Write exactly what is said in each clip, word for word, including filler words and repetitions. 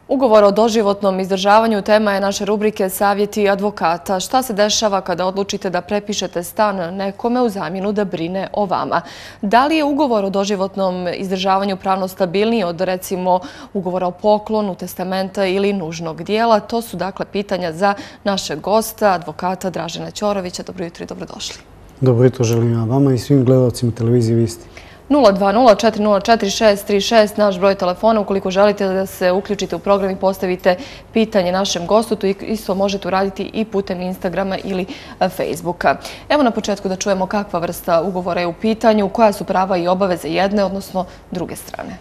Ugovor o doživotnom izdržavanju tema je naše rubrike Savjeti advokata. Šta se dešava kada odlučite da prepišete stan nekome u zamjenu da brine o vama? Da li je ugovor o doživotnom izdržavanju pravno stabilniji od, recimo, ugovora o poklonu, testamenta ili nužnog dijela? To su, dakle, pitanja za našeg gosta, advokata Dražena Ćorovića. Dobro jutro i dobrodošli. Dobro jutro želim ja vama i svim gledalcima televizije Visti. nula dva nula četiri nula četiri šest tri šest, naš broj telefona. Ukoliko želite da se uključite u program i postavite pitanje našem gostu, to isto možete uraditi i putem Instagrama ili Facebooka. Evo na početku da čujemo kakva vrsta ugovora je u pitanju, koja su prava i obaveze jedne, odnosno druge strane.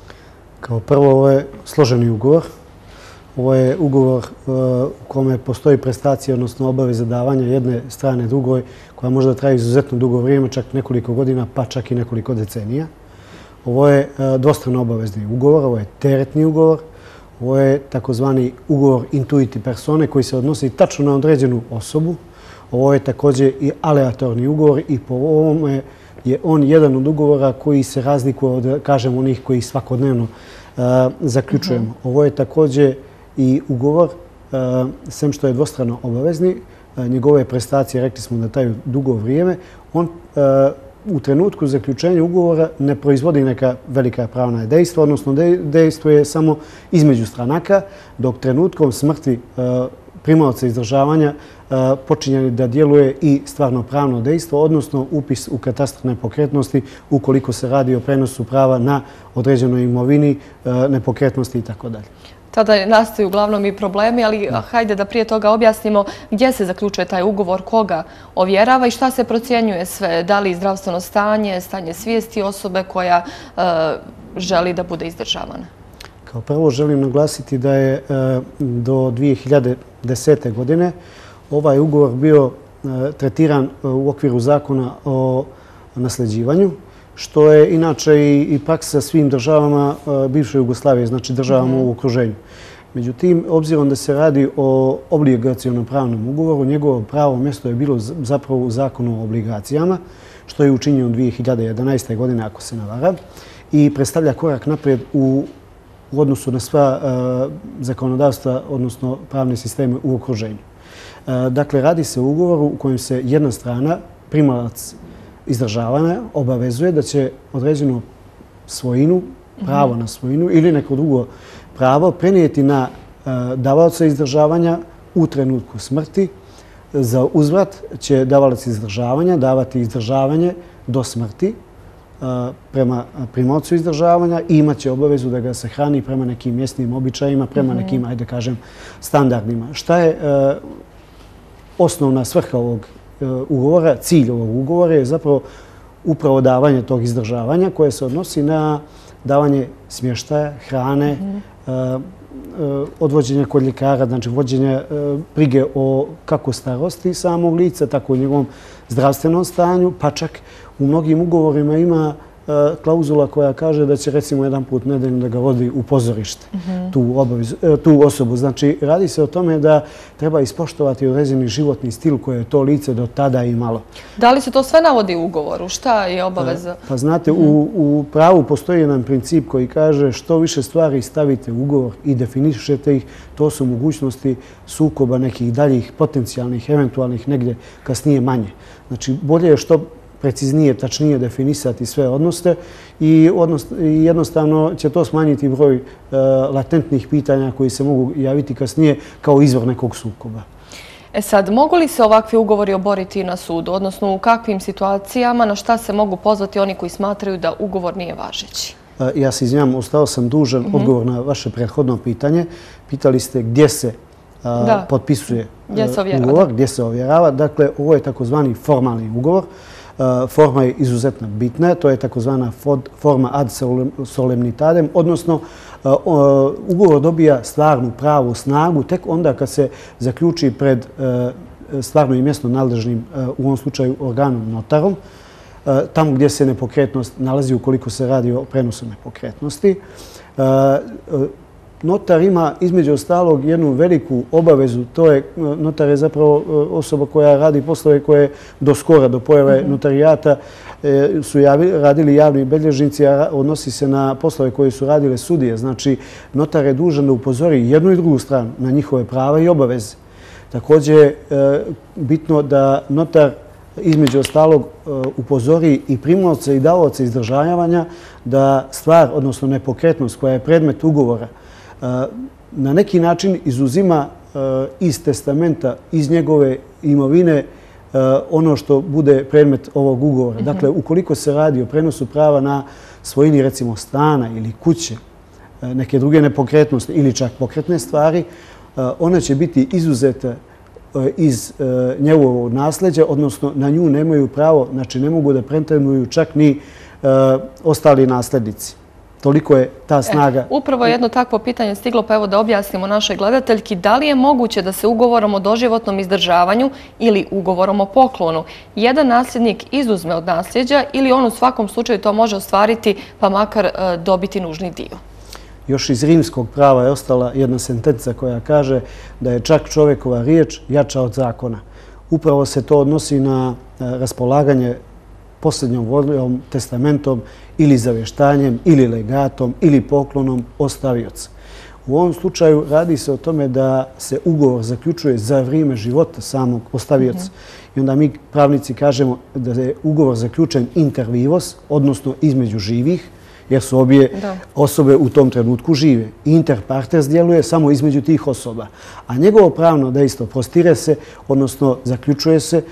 Kao prvo, ovo je složeni ugovor. Ovo je ugovor u kome postoji prestacija, odnosno obaveza davanja jedne strane drugoj, koja može da traje izuzetno dugo vrijeme, čak nekoliko godina, pa čak i nekoliko decenija. Ovo je dvostrano obavezni ugovor, ovo je teretni ugovor, ovo je takozvani ugovor intuiti persone koji se odnosi tačno na određenu osobu. Ovo je također i aleatorni ugovor i po ovome je on jedan od ugovora koji se razlikuje od, kažem, onih koji svakodnevno zaključujemo. Ovo je također i ugovor, sem što je dvostrano obavezni, njegove prestacije, rekli smo da traju dugo vrijeme, on u trenutku zaključenja ugovora ne proizvodi neka velika pravna dejstva, odnosno dejstvo je samo između stranaka, dok trenutkom smrti primaoca izdržavanja počinje da djeluje i stvarno pravno dejstvo, odnosno upis u katastar nepokretnosti ukoliko se radi o prenosu prava na određenoj imovini, nepokretnosti itd. Tada nastaju uglavnom i problemi, ali hajde da prije toga objasnimo gdje se zaključuje taj ugovor, koga ovjerava i šta se procjenjuje sve. Da li zdravstveno stanje, stanje svijesti osobe koja želi da bude izdržavana? Kao prvo želim naglasiti da je do dvije hiljade desete. godine ovaj ugovor bio tretiran u okviru zakona o nasljeđivanju, što je inače i praksa svim državama bivše Jugoslavije, znači državama u okruženju. Međutim, obzirom da se radi o obligacionom pravnom ugovoru, njegovo pravo mjesto je bilo zapravo u zakonu o obligacijama, što je učinjeno dvije hiljade jedanaeste. godine, ako se ne varam, i predstavlja korak naprijed u odnosu na sva zakonodavstva, odnosno pravne sisteme u okruženju. Dakle, radi se o ugovoru u kojem se jedna strana, primalac izdržavanja, obavezuje da će određenu svojinu, pravo na svojinu ili neko drugo pravo prenijeti na davaoca izdržavanja u trenutku smrti. Za uzvrat će davalac izdržavanja davati izdržavanje do smrti prema primaocu izdržavanja i imat će obavezu da ga se hrani prema nekim mjesnim običajima, prema nekim, ajde kažem, standardima. Šta je osnovna svrha ovog ugovora, cilj ovog ugovora je zapravo upravo davanje tog izdržavanja koje se odnosi na davanje smještaja, hrane, odvođenja kod ljekara, znači vođenja brige o kako starosti samog lica, tako i njegovom zdravstvenom stanju, pa čak u mnogim ugovorima ima klauzula koja kaže da će recimo jedan put nedeljno da ga vodi u pozorište, tu osobu. Znači, radi se o tome da treba ispoštovati određeni životni stil koje je to lice do tada imalo. Da li se to sve navodi u ugovoru? Šta je obaveza? Pa znate, u pravu postoji jedan princip koji kaže što više stvari stavite u ugovor i definišete ih, to su mogućnosti sukoba nekih daljih potencijalnih, eventualnih, negdje kasnije manje. Znači, bolje je što preciznije, tačnije definisati sve odnose i jednostavno će to smanjiti broj latentnih pitanja koji se mogu javiti kasnije kao izvor nekog sukoba. E sad, mogu li se ovakvi ugovori oboriti na sudu, odnosno u kakvim situacijama, na šta se mogu pozvati oni koji smatraju da ugovor nije važeći? Ja se izvinjam, ostao sam dužan odgovor na vaše prethodno pitanje. Pitali ste gdje se potpisuje ugovor, gdje se ovjerava. Dakle, ovo je takozvani formalni ugovor. Forma je izuzetno bitna, to je takozvana forma ad solemnitatem, odnosno ugovor dobija stvarnu pravu snagu tek onda kad se zaključi pred stvarno i mjesno nadležnim, u ovom slučaju organom notarom, tamo gdje se nepokretnost nalazi ukoliko se radi o prenosu nepokretnosti. notar ima između ostalog jednu veliku obavezu. To je, notar je zapravo osoba koja radi poslove koje do skora, do pojave notarijata su radili javni bilježnici, a odnosi se na poslove koje su radile sudije. Znači, notar je dužan da upozori jednu i drugu stranu na njihove prava i obaveze. Također je bitno da notar između ostalog upozori i primaoce i davaoce izdržavanja da stvar, odnosno nepokretnost koja je predmet ugovora, na neki način izuzima iz testamenta, iz njegove imovine ono što bude predmet ovog ugovora. Dakle, ukoliko se radi o prenosu prava na svojini, recimo stana ili kuće, neke druge nepokretnosti ili čak pokretne stvari, ona će biti izuzeta iz njegovog nasljeđa, odnosno na nju nemaju pravo, znači ne mogu da pretenduju čak ni ostali nasljednici. Toliko je ta snaga. Upravo je jedno takvo pitanje stiglo, pa evo da objasnimo našoj gledateljki. Da li je moguće da se ugovorom o doživotnom izdržavanju ili ugovorom o poklonu jedan nasljednik izuzme od nasljeđa ili on u svakom slučaju to može ostvariti pa makar dobiti nužni dio? Još iz rimskog prava je ostala jedna sentenca koja kaže da je čak čovjekova riječ jača od zakona. Upravo se to odnosi na raspolaganje posljednjom voljom, testamentom ili zavještanjem ili legatom ili poklonom ostavioca. U ovom slučaju radi se o tome da se ugovor zaključuje za vrijeme života samog ostavioca. I onda mi pravnici kažemo da je ugovor zaključen inter vivos, odnosno između živih, jer su obje osobe u tom trenutku žive. Inter partes djeluje samo između tih osoba. A njegovo pravno dejstvo prostire se, odnosno zaključuje se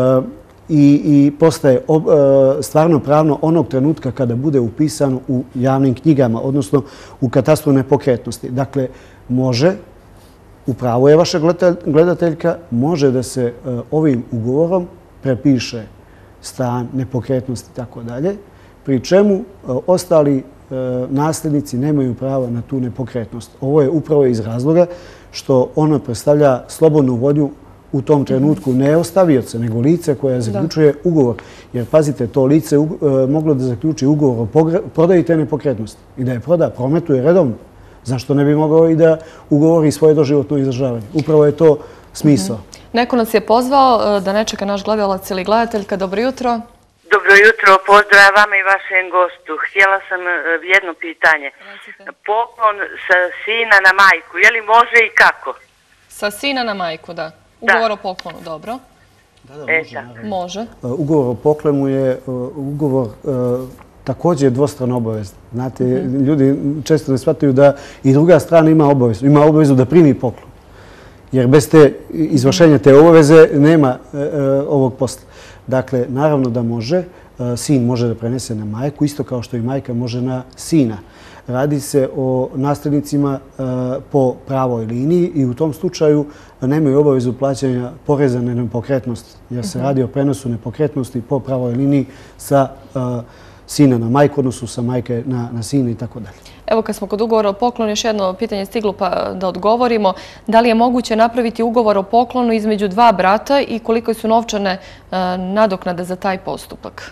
i postaje stvarno pravno onog trenutka kada bude upisano u javnim knjigama, odnosno u katastru nepokretnosti. Dakle, može, upravo je vaša gledateljka, može da se ovim ugovorom prepiše stan, nepokretnost i tako dalje, pri čemu ostali nasljednici nemaju prava na tu nepokretnost. Ovo je upravo iz razloga što ono predstavlja slobodnu volju u tom trenutku ne ostavioca, nego lice koje zaključuje ugovor. Jer, pazite, to lice moglo da zaključi ugovor o prodaji te nepokretnosti i da je proda, prometuje redovno. Zašto ne bi mogao i da ugovori svoje doživotno izdržavanje? Upravo je to smisao. Neko nas je pozvao da ne čeka naš gledalac ili gledateljka. Dobro jutro. Dobro jutro, pozdrav vama i vašem gostu. Htjela sam jedno pitanje. Poklon sa sina na majku, je li može i kako? Sa sina na majku, da. Ugovor o poklonu, dobro. Da, da, može. Može. Ugovor o poklonu je ugovor također dvostrano obavezan. Znate, ljudi često ne shvataju da i druga strana ima obavezu. Ima obavezu da primi poklon. Jer bez te izvršenja te obaveze nema ovog posla. Dakle, naravno da može. Sin može da prenese na majku, isto kao što i majka može na sina. Radi se o nasljednicima po pravoj liniji i u tom slučaju nemaju obavezu plaćanja poreza na nepokretnost, jer se radi o prenosu nepokretnosti po pravoj liniji sa sina na majku, odnosno sa majke na sina i tako dalje. Evo, kad smo kod ugovora o poklonu, još jedno pitanje stiglo pa da odgovorimo. Da li je moguće napraviti ugovor o poklonu između dva brata i koliko su novčane nadoknade za taj postupak?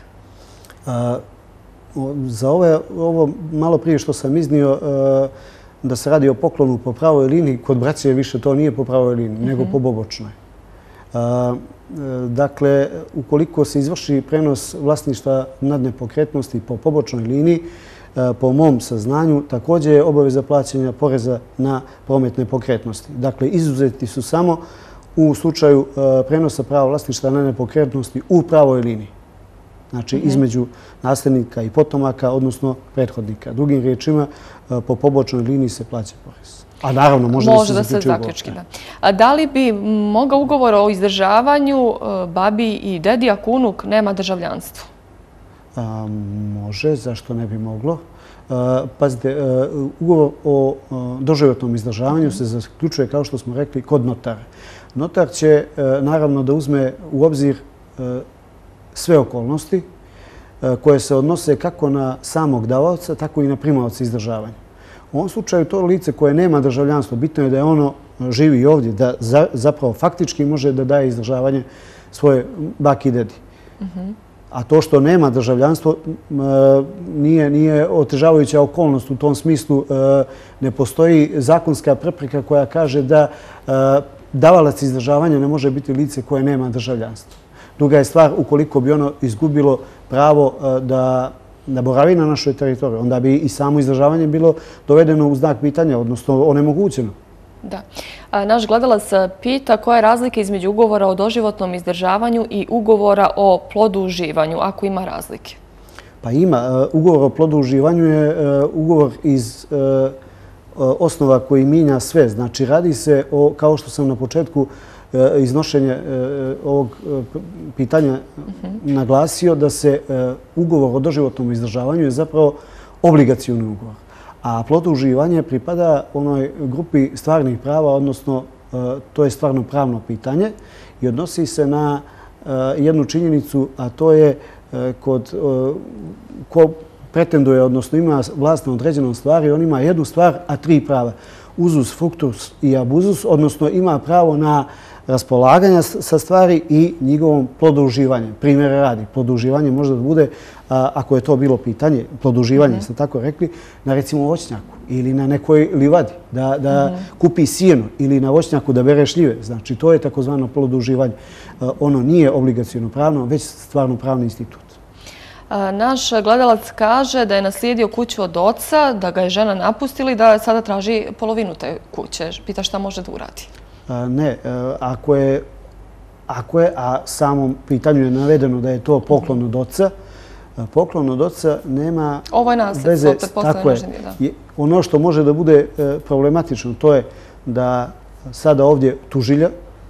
Za ovo malo prije što sam iznio da se radi o poklonu po pravoj liniji, kod braće više to nije po pravoj liniji, nego po bobočnoj. Dakle, ukoliko se izvrši prenos vlasništva nad nepokretnosti po pobočnoj liniji, po mom saznanju, također je obaveza plaćanja poreza na promet nepokretnosti. Dakle, izuzeti su samo u slučaju prenosa prava vlasništva na nepokretnosti u pravoj liniji. Znači, između nasljednika i potomaka, odnosno prethodnika. Drugim riječima, po pobočnoj liniji se plaća porez. A naravno, može da se zaključi ugovor. A da li bi mogao ugovor o izdržavanju babi i dedi ako unuk nema državljanstvo? Može, zašto ne bi moglo. Pazite, ugovor o doživotnom izdržavanju se zaključuje, kao što smo rekli, kod notara. Notar će naravno da uzme u obzir sve okolnosti koje se odnose kako na samog davaoca, tako i na primaoca izdržavanja. U ovom slučaju to lice koje nema državljanstvo, bitno je da je ono živi ovdje, da zapravo faktički može da daje izdržavanje svoje baki i dedi. A to što nema državljanstvo nije, nije otežavajuća okolnost u tom smislu. Ne postoji zakonska prepreka koja kaže da davalac izdržavanja ne može biti lice koje nema državljanstvo. Druga je stvar, ukoliko bi ono izgubilo pravo da, da boravi na našoj teritoriji, onda bi i samo izdržavanje bilo dovedeno u znak pitanja, odnosno onemogućeno. Da. Naš gledalac pita koja je razlika između ugovora o doživotnom izdržavanju i ugovora o plodu uživanju, ako ima razlike. Pa ima. Ugovor o plodu uživanju je ugovor iz osnova koji mijenja sve. Znači, radi se o, kao što sam na početku iznošenja ovog pitanja naglasio, da se ugovor o doživotnom izdržavanju je zapravo obligacioni ugovor. A plod uživanja pripada onoj grupi stvarnih prava, odnosno to je stvarno pravno pitanje i odnosi se na jednu činjenicu, a to je kod ko pretenduje, odnosno ima vlast na određenom stvari, on ima jednu stvar, a tri prava. Uzus, fructus i abuzus, odnosno ima pravo na raspolaganja sa stvari i njegovom ploduživanjem. Primjere radi. Ploduživanje može da bude, ako je to bilo pitanje, ploduživanje, ste tako rekli, na recimo voćnjaku ili na nekoj livadi, da, da kupi sjeno ili na voćnjaku da bere šljive. Znači, to je takozvano ploduživanje. Ono nije obligacijono pravno, već stvarno pravni institut. Naš gledalac kaže da je naslijedio kuću od oca, da ga je žena napustila i da sada traži polovinu te kuće. Pita šta može da uradi. Ne, ako je, ako je, a samom pitanju je navedeno da je to poklon od oca, poklon od oca nema veze. Ovo je nasljedstvo, tako je. Ono što može da bude problematično, to je da sada ovdje tužilja,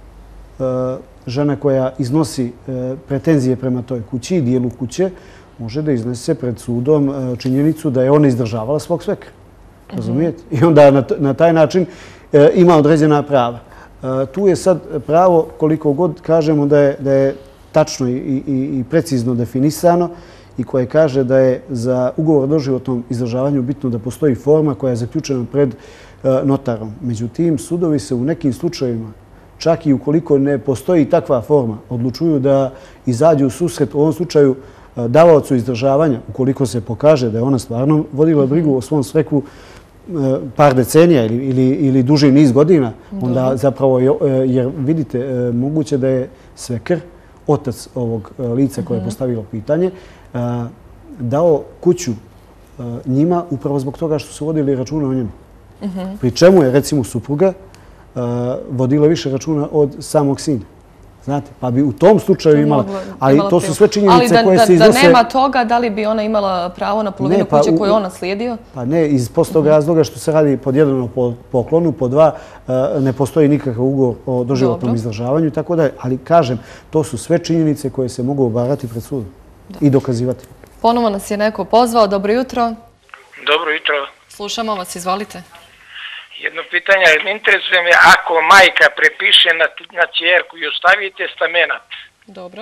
žena koja iznosi pretenzije prema toj kući, dijelu kuće, može da iznese pred sudom činjenicu da je ona izdržavala svog svekra. Razumijete? I onda na, na taj način ima određena prava. Tu je sad pravo, koliko god kažemo da je, da je tačno i, i, i precizno definisano i koje kaže da je za ugovor o doživotnom izdržavanju bitno da postoji forma koja je zaključena pred notarom. Međutim, sudovi se u nekim slučajevima, čak i ukoliko ne postoji takva forma, odlučuju da izađu u susret u ovom slučaju davaocu izdržavanja, ukoliko se pokaže da je ona stvarno vodila brigu o svom svekru par decenija ili, ili, ili duži niz godina, onda zapravo, jer vidite, moguće da je svekr, otac ovog lica koje je postavilo pitanje, dao kuću njima upravo zbog toga što su vodili računa o njemu. Pri čemu je, recimo, supruga vodila više računa od samog sina. Znate, pa bi u tom slučaju imala, ali to su sve činjenice koje se iznose... Ali da nema toga, da li bi ona imala pravo na polovinu kuće koju je on naslijedio? Pa ne, iz prostog razloga što se radi pod jedan o poklonu, po dva ne postoji nikakav ugovor o doživotnom izdržavanju i tako dalje. Ali kažem, to su sve činjenice koje se mogu obarati pred sudom i dokazivati. Ponovo nas je neko pozvao. Dobro jutro. Dobro jutro. Slušamo vas, izvolite. Jedno pitanje, interesuje me ako majka prepiše na, na ćerku i ostavi testamenat. Dobro.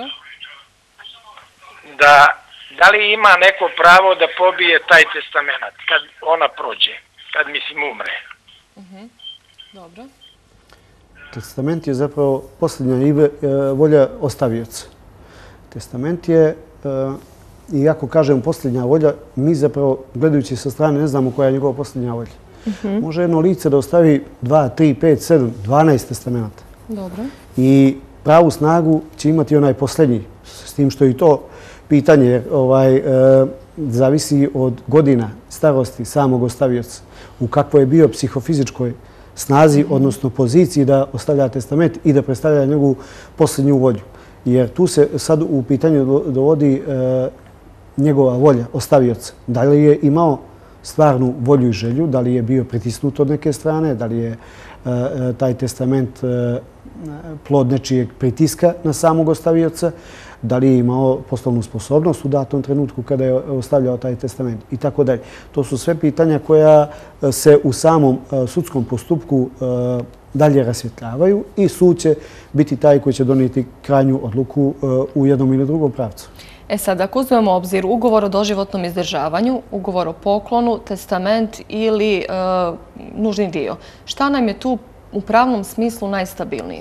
Da, da li ima neko pravo da pobije taj testamenat kad ona prođe, kad mislim umre? Uh-huh. Dobro. Testament je zapravo posljednja volja ostavioca. Testament je, i ako kažem posljednja volja, mi zapravo gledajući sa strane ne znamo koja je njegova posljednja volja. Može jedno lice da ostavi dva, tri, pet, sedam, dvanaest testamenata. Dobro. I pravu snagu će imati onaj posljednji. S tim što i to pitanje jer, ovaj, e, zavisi od godina starosti samog ostavioca. U kakvoj je bio psihofizičkoj snazi, odnosno poziciji da ostavlja testament i da predstavlja njegovu posljednju volju. Jer tu se sad u pitanju dovodi e, njegova volja ostavioca. Da li je imao stvarnu volju i želju, da li je bio pritisnut od neke strane, da li je taj testament plod nečijeg pritiska na samog ostavioca, da li je imao poslovnu sposobnost u datom trenutku kada je ostavljao taj testament i tako dalje. To su sve pitanja koja se u samom sudskom postupku dalje rasvjetljavaju i sud će biti taj koji će donijeti krajnju odluku u jednom ili drugom pravcu. E sad, ako uzmemo obzir ugovor o doživotnom izdržavanju, ugovor o poklonu, testament ili nužni dio, šta nam je tu u pravnom smislu najstabilnije?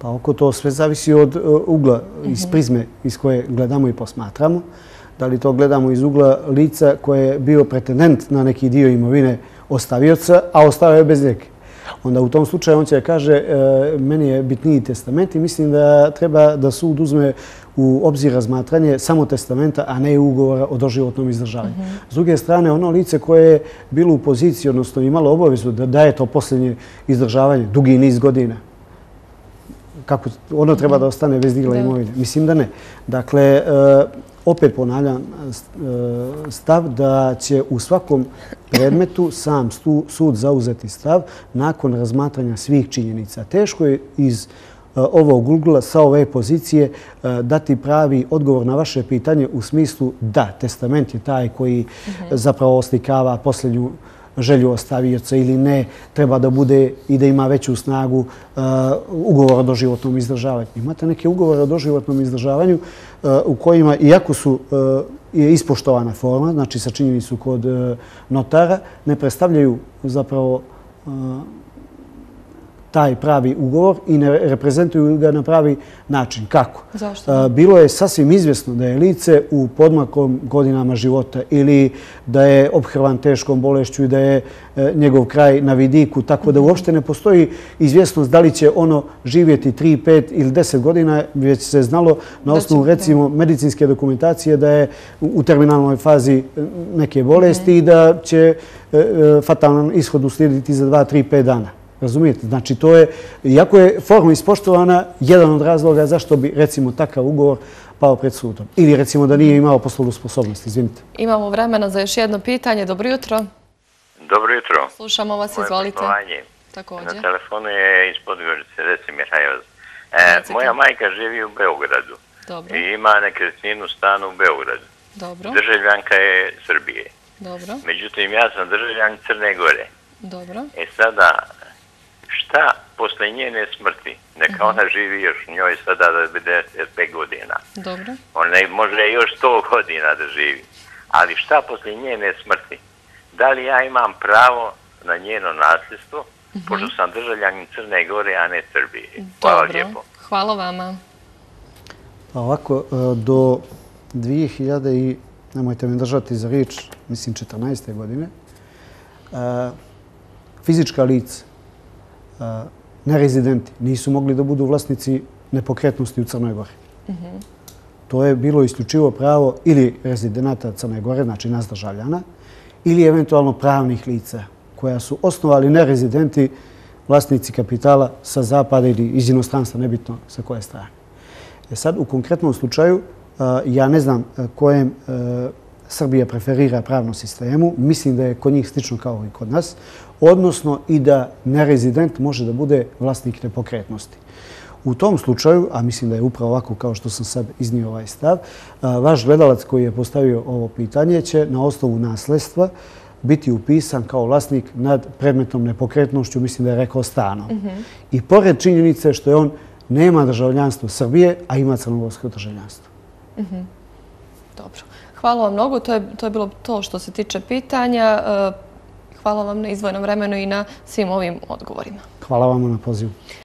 Pa oko to sve zavisi od ugla, iz prizme iz koje gledamo i posmatramo. Da li to gledamo iz ugla lica koje je bio pretendent na neki dio imovine ostavioca, a ostao je bez neke. Onda u tom slučaju on će kaže meni je bitniji testament i mislim da treba da sud uzme u obzir razmatranje samo testamenta, a ne ugovora o doživotnom izdržavanju. S druge strane, ono lice koje je bilo u poziciji, odnosno imalo obavezu da daje to posljednje izdržavanje dugi niz godina, kako ono treba da ostane bez dijela imovine? Mislim da ne. Dakle, opet ponavljam stav da će u svakom predmetu sam sud zauzeti stav nakon razmatranja svih činjenica. Teško je iz ovog ugla, sa ove pozicije, dati pravi odgovor na vaše pitanje u smislu da, testament je taj koji zapravo oslikava posljednju želju ostavioca ili ne, treba da bude i da ima veću snagu ugovor o doživotnom izdržavanju. Imate neke ugovore o doživotnom izdržavanju u kojima, iako su je ispoštovana forma, znači sačinjeni su kod notara, ne predstavljaju zapravo taj pravi ugovor i ne reprezentuju ga na pravi način. Kako? Zašto? Bilo je sasvim izvjesno da je lice u podmaklom godinama života ili da je ophrvan teškom bolešću i da je njegov kraj na vidiku, tako da uopšte ne postoji izvjesnost da li će ono živjeti tri, pet ili deset godina, već se znalo na osnovu recimo medicinske dokumentacije da je u terminalnoj fazi neke bolesti i da će fatalan ishod uslijediti za dva, tri, pet dana. Razumijete? Znači, to je, iako je forma ispoštovana, jedan od razloga zašto bi, recimo, takav ugovor pao pred sudom. Ili, recimo, da nije imao poslovnu sposobnost. Izvinite. Imamo vremena za još jedno pitanje. Dobro jutro. Dobro jutro. Slušamo vas, izvolite. Također. Na telefonu je iz Podgorice, reci Mihajlović. Moja majka živi u Beogradu. Dobro. I ima nekretninu stanu u Beogradu. Dobro. Državljanka je Srbije. Dobro. Međutim, ja sam državljan Crne Gore. Dobro. E sada, šta posle njene smrti? Neka ona živi još, njoj sada devedeset pet godina. Dobro. Ona može još sto godina da živi. Ali šta posle njene smrti? Da li ja imam pravo na njeno nasljedstvo, pošto sam državljanin Crne Gore, a ne Srbije? Hvala lijepo. Hvala vama. Pa ovako, do dvije hiljade i, nemojte me držati za riječ, mislim četrnaeste godine, fizička lica, nerezidenti, nisu mogli da budu vlasnici nepokretnosti u Crnoj Gori. To je bilo isključivo pravo ili rezidenata Crne Gore, znači nas državljana, ili eventualno pravnih lica koja su osnovali nerezidenti, vlasnici kapitala sa zapada ili iz inostranstva, nebitno sa koje strane. E sad, u konkretnom slučaju, ja ne znam kojem Srbija preferira pravnom sistemu, mislim da je kod njih slično kao i kod nas, odnosno i da nerezident može da bude vlasnik nepokretnosti. U tom slučaju, a mislim da je upravo ovako kao što sam sad iznio ovaj stav, vaš gledalac koji je postavio ovo pitanje će na osnovu nasledstva biti upisan kao vlasnik nad predmetnom nepokretnošću, mislim da je rekao stanom. I pored činjenice što je on nema državljanstvo Srbije, a ima crnogorsko državljanstvo. Dobro. Hvala vam mnogo. To je, to je bilo to što se tiče pitanja. Hvala vam na izdvojenom vremenu i na svim ovim odgovorima. Hvala vam na pozivu.